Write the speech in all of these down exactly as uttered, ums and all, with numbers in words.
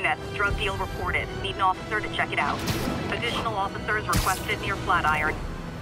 unit. Drug deal reported. Need an officer to check it out. Additional officers requested near Flatiron.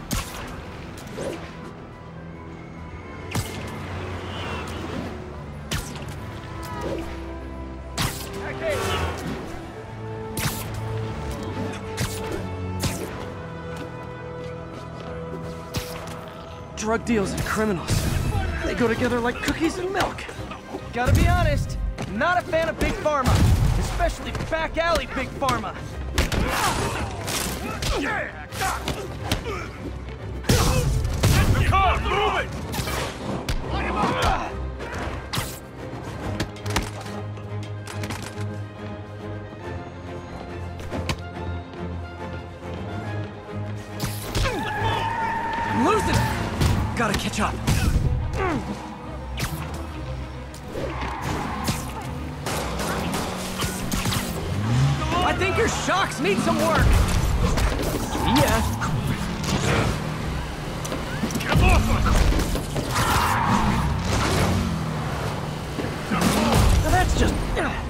Drug deals and criminals. They go together like cookies and milk. Gotta be honest, not a fan of Big Pharma. Especially back alley Big Pharma. The car, move it! Light him up! I'm losing it! Gotta catch up. I think your shocks need some work. Yeah. Get him off us! Now that's just...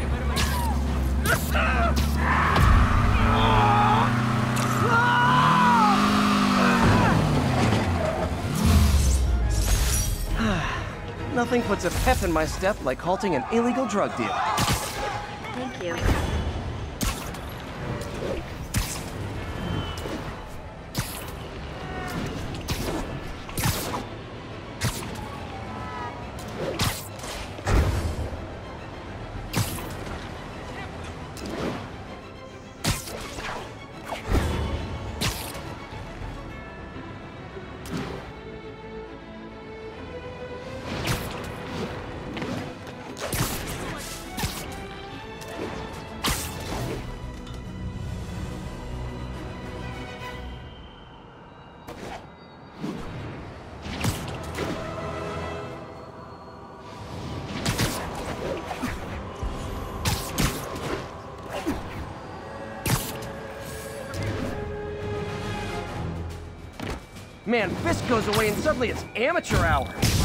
Nothing puts a pep in my step like halting an illegal drug deal. Thank you. Man, Fisk goes away and suddenly it's amateur hour.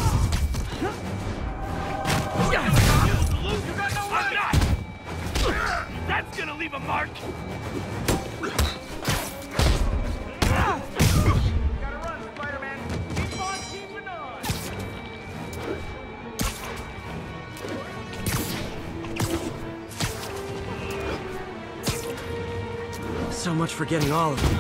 That's gonna leave a mark! Gotta run, Spider-Man! Keep on keeping on! So much for getting all of them.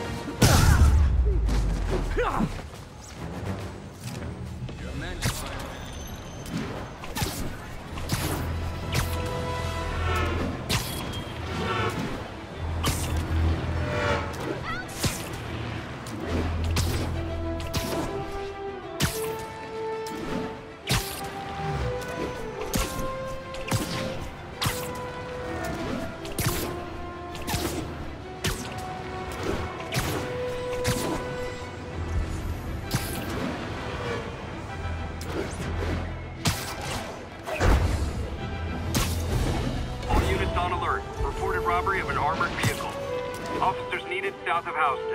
Robbery of an armored vehicle. Officers needed south of Houston.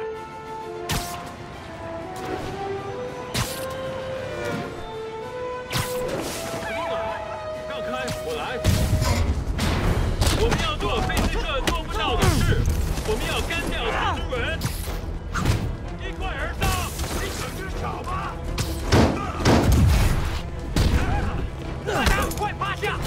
让开，我来。我们要做飞机社做不到的事，我们要干掉蜘蛛人。一块而上，你可知少吗？大家快趴下！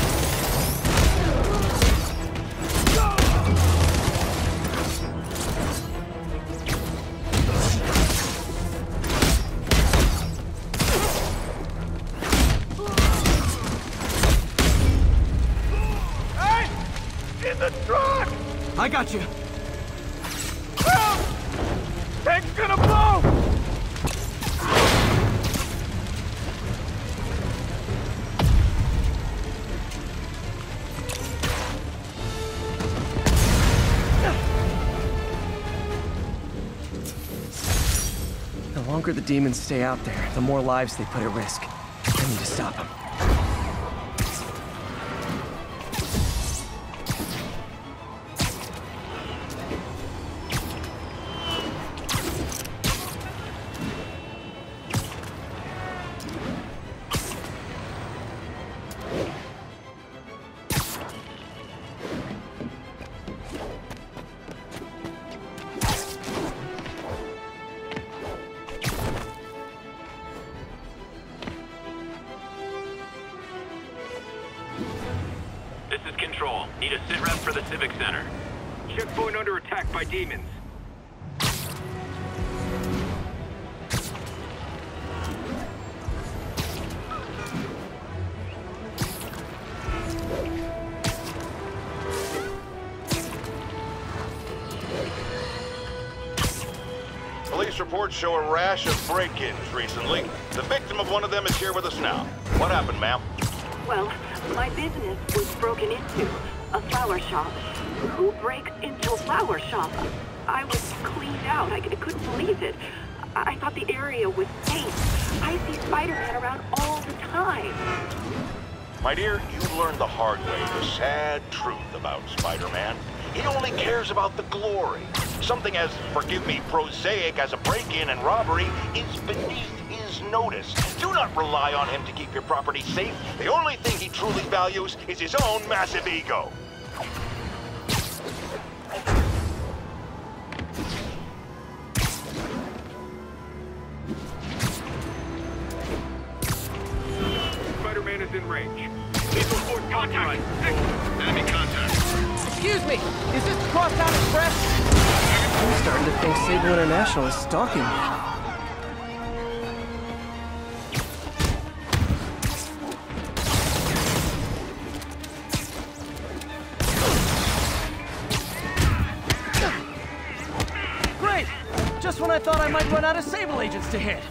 The truck! I got you. Help! Tank's gonna blow! The longer the demons stay out there, the more lives they put at risk. I need to stop them. Sit rep for the Civic Center. Checkpoint under attack by demons. Police reports show a rash of break-ins recently. The victim of one of them is here with us now. What happened, ma'am? Well, my business was broken into. A flower shop. Who breaks into a flower shop? I was cleaned out. I, I couldn't believe it. I, I thought the area was safe. I see Spider-Man around all the time. My dear, you learned the hard way the sad truth about Spider-Man. He only cares about the glory. Something as, forgive me, prosaic as a break-in and robbery is beneath his notice. Do not rely on him to keep your property safe. The only thing he truly values is his own massive ego. Spider-Man is in range. Lethal force contact. Enemy contact. Excuse me, is this the Crosstown Express? I'm starting to think Sable International is stalking me. Great! Just when I thought I might run out of Sable agents to hit.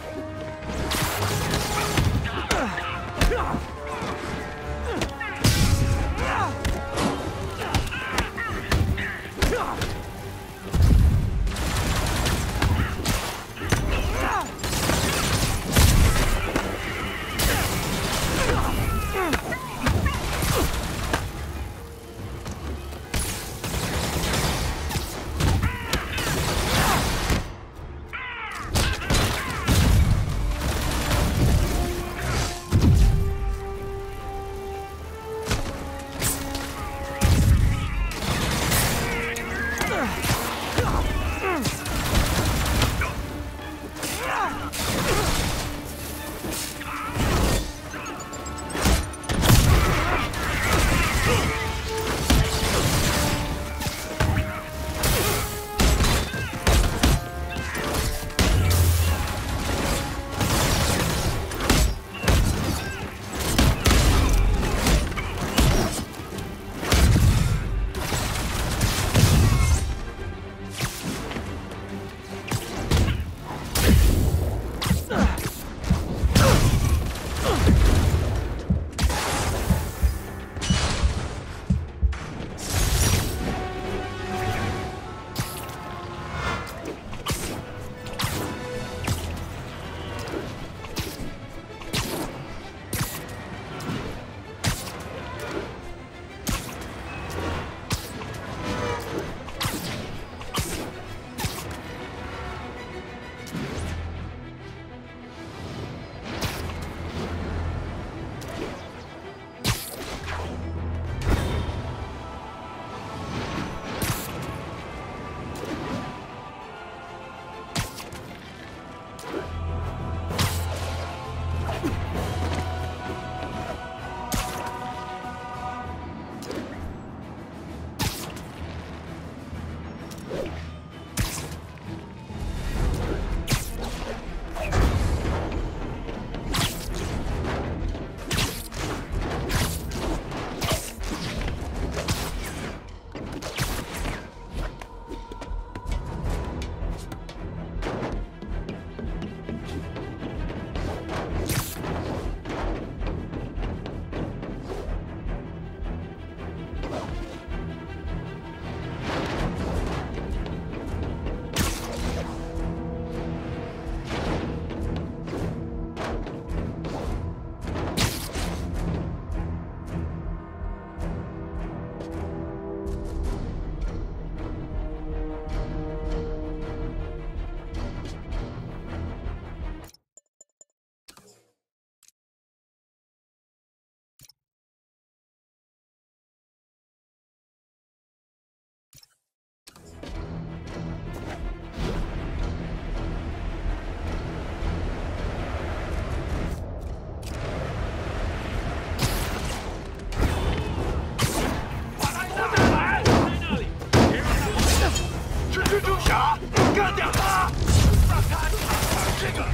啊！干掉他！让他这个。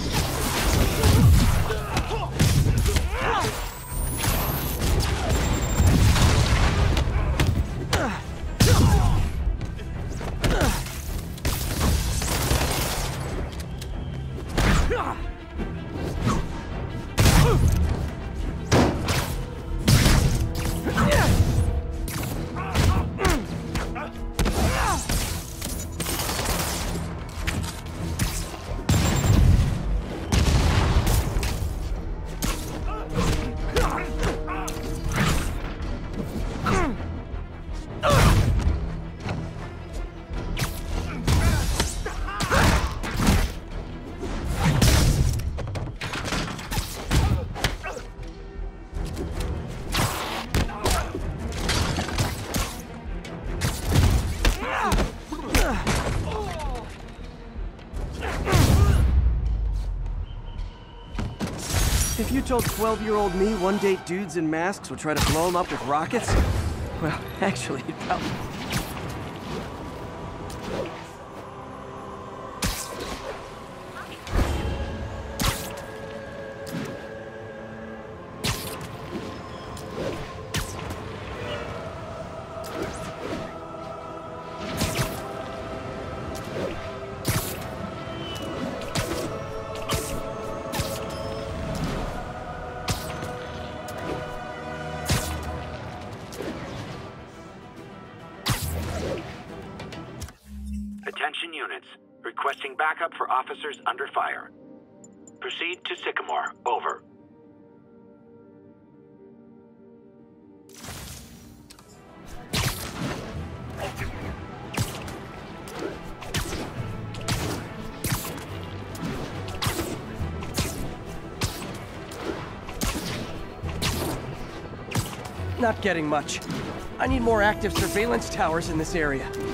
If you told twelve-year-old me one day dudes in masks would try to blow him up with rockets, well, actually, you'd probably... Attention units. Requesting backup for officers under fire. Proceed to Sycamore. Over. Not getting much. I need more active surveillance towers in this area.